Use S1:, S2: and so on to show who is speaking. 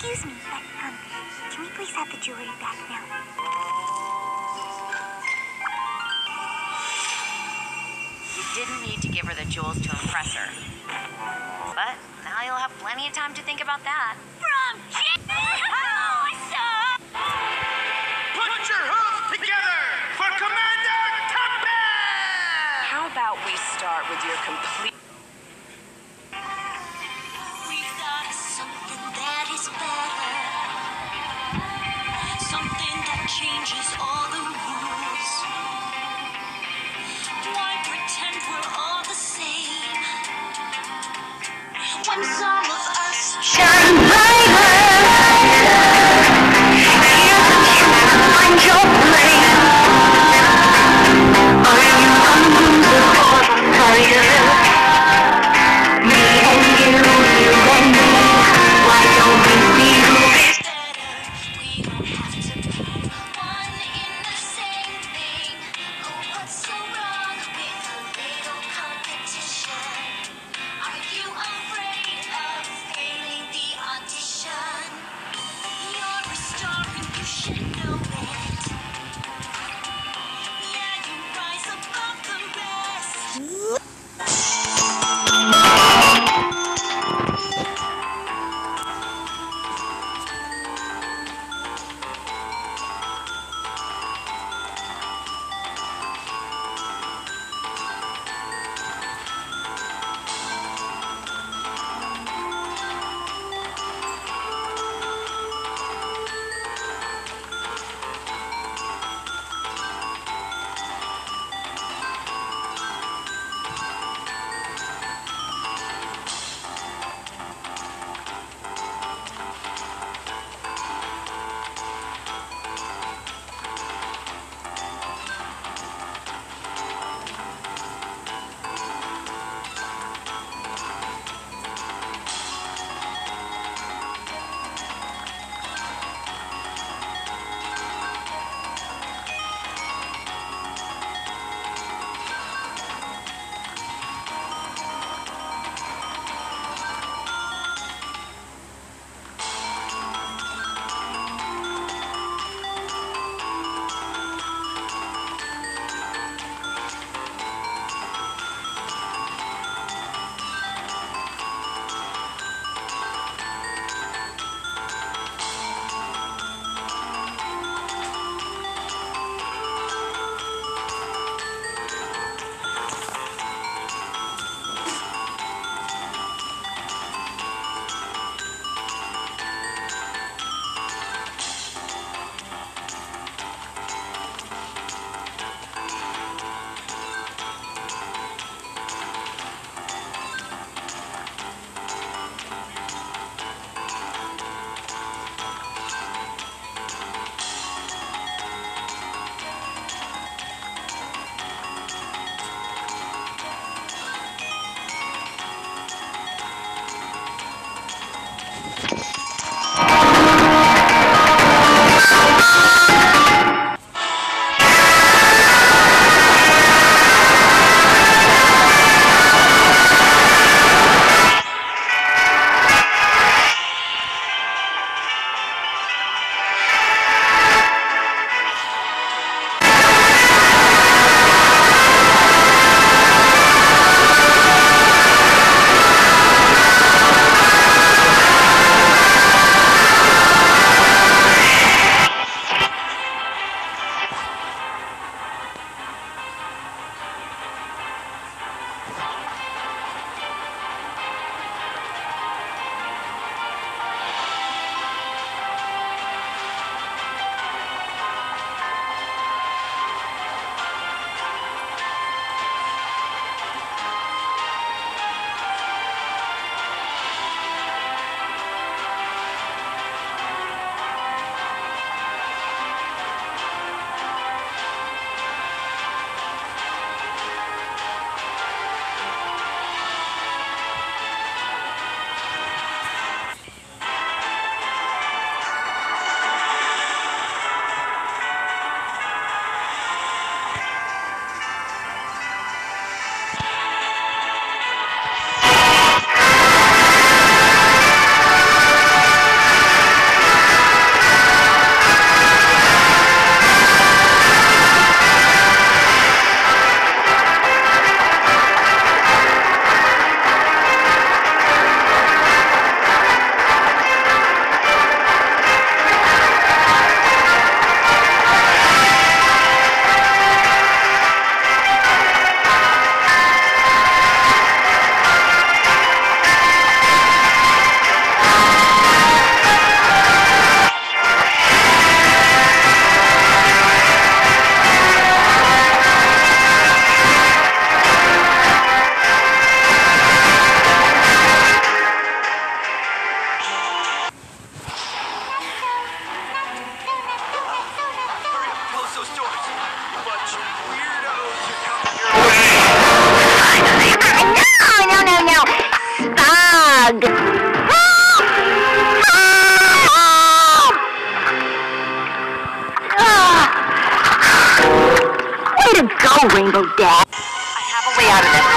S1: Excuse me, but, can we please have the jewelry back now?
S2: You didn't need to give her the jewels to impress her. But now you'll have plenty of time to think about that.
S1: From
S3: Put your hooves together for Commander Tuckman!
S4: How about we start with your complete...
S1: We've got something that is better. Something that changes all the rules. Why pretend we're all the same? When some of us shine brighter, find your place. Are you a loser or a fighter? Me and you and me. Why don't we see who is better? We don't have to be one in the same thing. Oh, what's so wrong with a little competition? Are you afraid of failing the audition? You're a star and you should know it. Yeah, you rise above the rest. part of that